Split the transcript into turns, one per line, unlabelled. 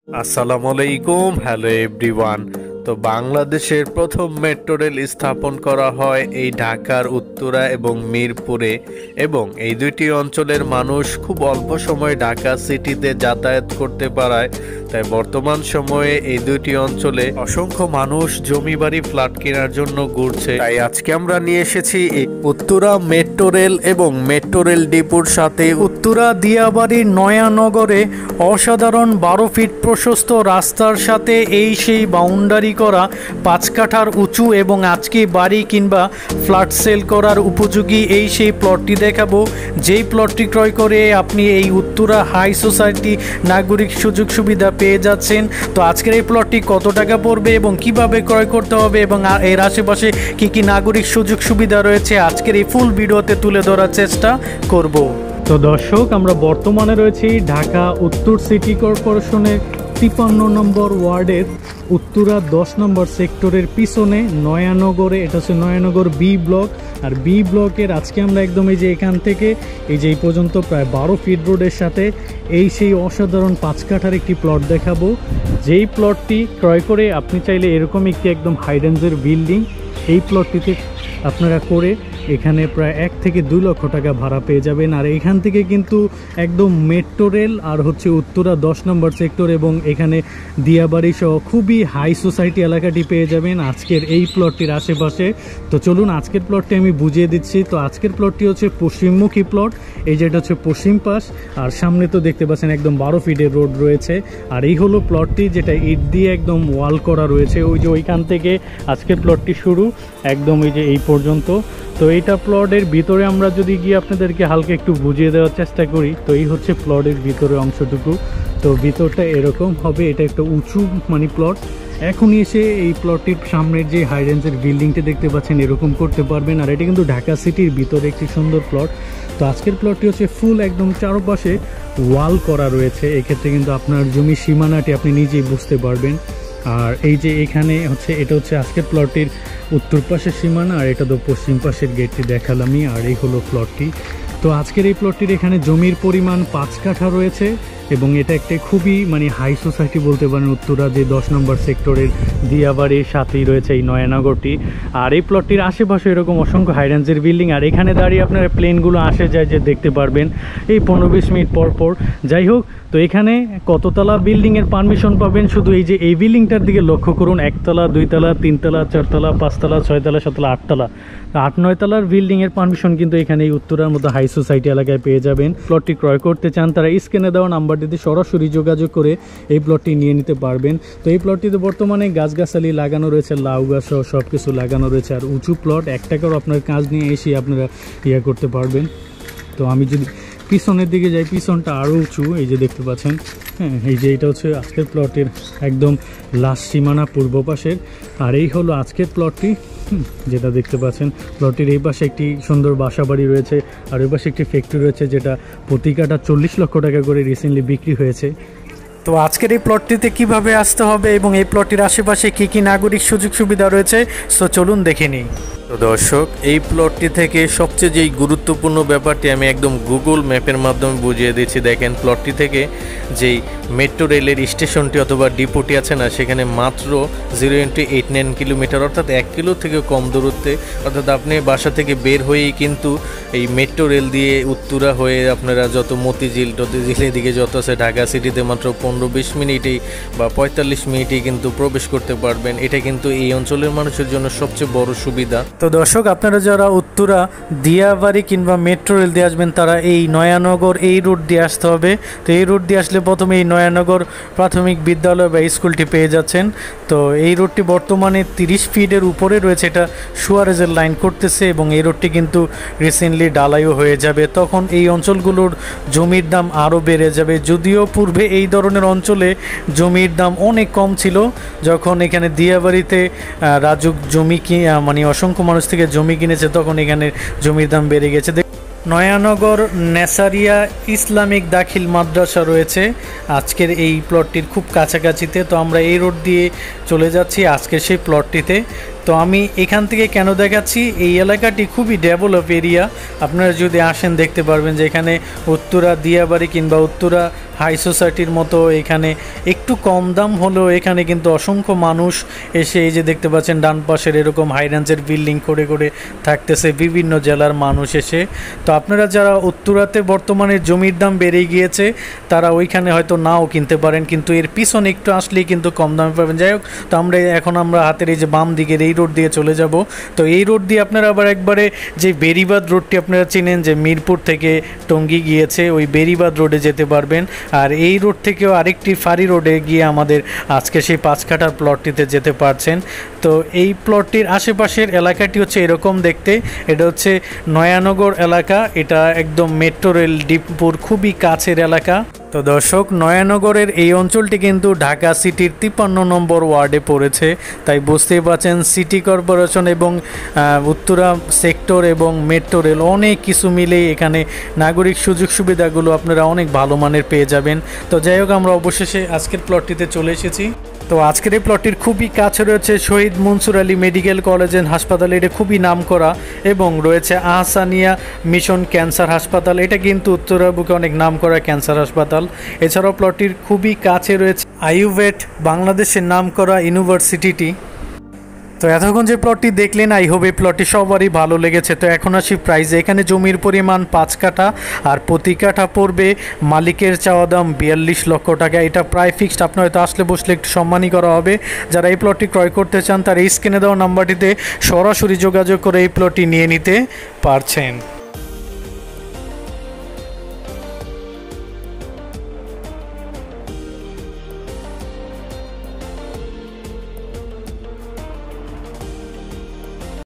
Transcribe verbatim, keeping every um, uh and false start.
আসসালামু আলাইকুম, hello everyone. তো বাংলাদেশের প্রথম মেট্রো রেল স্থাপন করা হয় এই ঢাকার উত্তরা এবং মিরপুরে, এবং এই দুইটি অঞ্চলের মানুষ খুব অল্প সময়ে ঢাকা সিটিতে যাতায়াত করতে পারায় তাই বর্তমান সময়ে এই দুইটি অঞ্চলে অসংখ্য মানুষ জমি বাড়ি ফ্ল্যাট কেনার জন্য ঘুরছে। তাই আজকে আমরা নিয়ে এসেছি উত্তরা মেট্রো রেল এবং মেট্রো রেল ডিপোর সাথে উত্তরা দিয়াবাড়ির নয়ানগরে অসাধারণ বারো ফিট প্রশস্ত রাস্তার সাথে এই সেই বাউন্ডারি করা পাঁচ কাঠার উঁচু এবং আজকে বাড়ি কিংবা ফ্ল্যাট সেল করার উপযোগী এই সেই প্লটটি দেখাবো, যেই প্লটটি ক্রয় করে আপনি এই উত্তরা হাই সোসাইটি নাগরিক সুযোগ সুবিধা পেয়ে যাচ্ছেন। তো আজকের এই প্লটটি কত টাকা পড়বে এবং কিভাবে ক্রয় করতে হবে এবং এর আশেপাশে কি কি নাগরিক সুযোগ সুবিধা রয়েছে আজকের এই ফুল ভিডিওতে তুলে ধরার চেষ্টা করব। তো দর্শক, আমরা বর্তমানে রয়েছি ঢাকা উত্তর সিটি কর্পোরেশনের তিপ্পান্ন নম্বর ওয়ার্ডের উত্তরা দশ নম্বর সেক্টরের পিছনে নয়ানগরে। এটা হচ্ছে নয়ানগর বি ব্লক। আর বি ব্লকের আজকে আমরা একদম এই যে এখান থেকে এই যে এই পর্যন্ত প্রায় বারো ফিট রোডের সাথে এই সেই অসাধারণ পাঁচ কাঠার একটি প্লট দেখাবো, যেই প্লটটি ক্রয় করে আপনি চাইলে এরকম একটি একদম হাই রেঞ্জের বিল্ডিং এই প্লটটিতে আপনারা করে এখানে প্রায় এক থেকে দুই লক্ষ টাকা ভাড়া পেয়ে যাবেন। আর এখান থেকে কিন্তু একদম মেট্রো রেল আর হচ্ছে উত্তরা দশ নম্বর সেক্টর এবং এখানে দিয়াবাড়ি সহ খুবই হাই সোসাইটি এলাকাটি পেয়ে যাবেন আজকের এই প্লটটির আশেপাশে। তো চলুন আজকের প্লটটি আমি বুঝিয়ে দিচ্ছি। তো আজকের প্লটটি হচ্ছে পশ্চিমমুখী প্লট, এই যেটা হচ্ছে পশ্চিম পাশ, আর সামনে তো দেখতে পাচ্ছেন একদম বারো ফিটের রোড রয়েছে। আর এই হলো প্লটটি, যেটা ইট দিয়ে একদম ওয়াল করা রয়েছে। ওই যে ওইখান থেকে আজকের প্লটটি শুরু একদম এই যে এই পর্যন্ত। তো এইটা প্লটের ভিতরে আমরা যদি গিয়ে আপনাদেরকে হালকা একটু বুঝিয়ে দেওয়ার চেষ্টা করি, তো এই হচ্ছে প্লটের ভিতরে অংশটুকু। তো ভিতরটা এরকম হবে, এটা একটা উঁচু মানে প্লট। এখনই এসে এই প্লটটির সামনের যে হাই রেঞ্জের বিল্ডিংটি দেখতে পাচ্ছেন এরকম করতে পারবেন। আর এটা কিন্তু ঢাকা সিটির ভিতরে একটি সুন্দর প্লট। তো আজকের প্লটটি হচ্ছে ফুল একদম চারপাশে ওয়াল করা রয়েছে। এক্ষেত্রে কিন্তু আপনার জমির সীমানাটি আপনি নিজেই বুঝতে পারবেন। আর এই যে এখানে হচ্ছে এটা হচ্ছে আজকের প্লটটির উত্তর পাশের সীমানা, আর এটা তো পশ্চিম পাশের গেটটি দেখালামই। আর এই হলো প্লটটি। তো আজকের এই প্লটটির এখানে জমির পরিমাণ পাঁচ কাঠা রয়েছে এবং এটা একটা খুবই মানে হাই সোসাইটি বলতে পারেন। উত্তরা যে দশ নম্বর সেক্টরের দিয়াবাড়ির সাথেই রয়েছে এই নয়ানগরটি। আর এই প্লটটির আশেপাশে এরকম অসংখ্য হাই রেঞ্জের বিল্ডিং। আর এখানে দাঁড়িয়ে আপনারা প্লেনগুলো আসে যায় যে দেখতে পারবেন এই পনেরো বিশ মিনিট পর পর। যাই হোক, তো এখানে কততলা বিল্ডিংয়ের পারমিশন পাবেন শুধু এই যে এই বিল্ডিংটার দিকে লক্ষ্য করুন। একতলা, দুইতলা, তিনতলা, চারতলা, পাঁচতলা, ছয়তলা, সাততলা, আটতলা, আট নয় তলার বিল্ডিংয়ের পারমিশন কিন্তু এখানে এই উত্তরার মতো হাই সোসাইটি এলাকায় পেয়ে যাবেন। প্লটটি ক্রয় করতে চান তারা স্ক্রিনে দেওয়া নাম্বারটিতে সরাসরি যোগাযোগ করে এই প্লটটি নিয়ে নিতে পারবেন। তো এই প্লটটিতে বর্তমানে গাছগাছালি লাগানো রয়েছে, লাউ গাছ সহ সব কিছু লাগানো রয়েছে। আর উঁচু প্লট, এক টাকারও আপনার কাজ নিয়ে এসে আপনারা ইয়ে করতে পারবেন। তো আমি যদি পিছনের দিকে যাই, পিছনটা আরও উঁচু, এই যে দেখতে পাচ্ছেন। হ্যাঁ, এই যে এটা হচ্ছে আজকের প্লটের একদম লাস্ট সীমানা পূর্ব পাশের। আর এই হলো আজকের প্লটটি, যেটা দেখতে পাচ্ছেন। প্লটটির এই পাশে একটি সুন্দর বাসা বাড়ি রয়েছে, আর ওই পাশে একটি ফ্যাক্টরি রয়েছে যেটা প্রতি কাঠা চল্লিশ লক্ষ টাকা করে রিসেন্টলি বিক্রি হয়েছে। তো আজকের এই প্লটটিতে কিভাবে আসতে হবে এবং এই প্লটটির আশেপাশে কি কি নাগরিক সুযোগ সুবিধা রয়েছে, তো চলুন দেখে নিই। তো দর্শক, এই প্লটটি থেকে সবচেয়ে যেই গুরুত্বপূর্ণ ব্যাপারটি আমি একদম গুগল ম্যাপের মাধ্যমে বুঝিয়ে দিচ্ছি। দেখেন, প্লটটি থেকে যেই মেট্রো রেলের স্টেশনটি অথবা ডিপোটি আছে না, সেখানে মাত্র zero into eight nine kilometre, অর্থাৎ এক কিলো থেকে কম দূরত্বে। অর্থাৎ আপনি বাসা থেকে বের হয়েই কিন্তু এই মেট্রো রেল দিয়ে উত্তরা হয়ে আপনারা যত মতিঝিল টতিঝিল এদিকে যত আছে ঢাকা সিটিতে মাত্র পনেরো বিশ মিনিটেই বা পঁয়তাল্লিশ মিনিটেই কিন্তু প্রবেশ করতে পারবেন। এটা কিন্তু এই অঞ্চলের মানুষের জন্য সবচেয়ে বড় সুবিধা। তো দর্শক, আপনারা যারা উত্তরা দিয়াবাড়ি কিংবা মেট্রো রেল দিয়ে আসবেন তারা এই নয়ানগর এই রুট দিয়ে আসতে হবে। তো এই রুট দিয়ে আসলে প্রথমে এই নয়ানগর প্রাথমিক বিদ্যালয় বা স্কুলটি পেয়ে যাচ্ছেন। তো এই রুটটি বর্তমানে তিরিশ ফিটের উপরে রয়েছে, এটা সুয়ারেজের লাইন করতেছে এবং এই রুটটি কিন্তু রিসেন্টলি ডালাইও হয়ে যাবে। তখন এই অঞ্চলগুলোর জমির দাম আরও বেড়ে যাবে। যদিও পূর্বে এই ধরনের অঞ্চলে জমির দাম অনেক কম ছিল, যখন এখানে দিয়াবাড়িতে রাজুক জমি কি মানে অসংখ্য মানুষ থেকে জমি কিনেছে তখন এখানে জমির দাম বেড়ে গেছে। নয়ানগর নেসারিয়া ইসলামিক দাখিল মাদ্রাসা রয়েছে আজকের এই প্লটটির খুব কাছাকাছিতে। তো আমরা এই রোড দিয়ে চলে যাচ্ছি আজকের সেই প্লটটিতে। তো
তো আমি এখান থেকে কেন দেখাচ্ছি, এই এলাকাটি খুবই ডেভেলপ এরিয়া। আপনারা যদি আসেন দেখতে পারবেন যে এখানে উত্তরা দিয়াবাড়ি কিংবা উত্তরা হাই সোসাইটির মতো এখানে একটু কম দাম হলেও এখানে কিন্তু অসংখ্য মানুষ এসে এই যে দেখতে পাচ্ছেন ডান পাশের এরকম হাই রেঞ্জের বিল্ডিং করে করে থাকতেছে বিভিন্ন জেলার মানুষ এসে। তো আপনারা যারা উত্তরাতে বর্তমানে জমির দাম বেড়ে গিয়েছে তারা ওইখানে হয়তো নাও কিনতে পারেন, কিন্তু এর পিছনে একটু আসলেই কিন্তু কম দামে পাবেন। যাই হোক, তো আমরা এখন আমরা হাতের এই যে বাম দিকের এই রোড দিয়ে চলে যাব। তো এই রোড দিয়ে আপনারা আবার একবারে যে বেরিবাদ রোডটি আপনারা চিনেন যে মিরপুর থেকে টঙ্গী গিয়েছে, ওই বেরিবাদ রোডে যেতে পারবেন। আর এই রোড থেকেও আরেকটি ফাঁড়ি রোডে গিয়ে আমাদের আজকে সেই পাঁচ কাঠার প্লটটিতে যেতে পারছেন। তো এই প্লটটির আশেপাশের এলাকাটি হচ্ছে এরকম দেখতে। এটা হচ্ছে নয়ানগর এলাকা, এটা একদম মেট্রো রেল ডিপোর খুবই কাছের এলাকা। তো দর্শক, নয়ানগরের এই অঞ্চলটি কিন্তু ঢাকা সিটির তিপ্পান্ন নম্বর ওয়ার্ডে পড়েছে, তাই বুঝতেই পারছেন সিটি কর্পোরেশন এবং উত্তরা সেক্টর এবং মেট্রো রেল অনেক কিছু মিলেই এখানে নাগরিক সুযোগ সুবিধাগুলো আপনারা অনেক ভালো মানের পেয়ে যাবেন। তো যাই হোক, আমরা অবশেষে আজকের প্লটটিতে চলে এসেছি। তো আজকের এই প্লটটির খুবই কাছে রয়েছে Shahid Mansur Ali medical college and হাসপাতাল, এটা খুবই নামকরা, এবং রয়েছে আহসানিয়া মিশন ক্যান্সার হাসপাতাল, এটা কিন্তু উত্তরা বুকে অনেক নামকরা ক্যান্সার হাসপাতাল। এছাড়াও প্লটটির খুবই কাছে রয়েছে আইউভেট, বাংলাদেশের নামকরা ইউনিভার্সিটিটি। তো এতক্ষণ যে প্লটটি দেখলেন, আই হোপ এই প্লটটি সবারই ভালো লেগেছে। তো এখন আসি প্রাইসে। এখানে জমির পরিমাণ পাঁচ কাঠা, আর প্রতি কাঠা পড়বে মালিকের চাওয়া দাম বিয়াল্লিশ লক্ষ টাকা। এটা প্রায় ফিক্সড, আপনার হয়তো আসলে বসলে একটু সম্মানই করা হবে। যারা এই প্লটটি ক্রয় করতে চান তারা এই স্ক্রিনে দেওয়া নাম্বারটিতে সরাসরি যোগাযোগ করে এই প্লটটি নিয়ে নিতে পারছেন।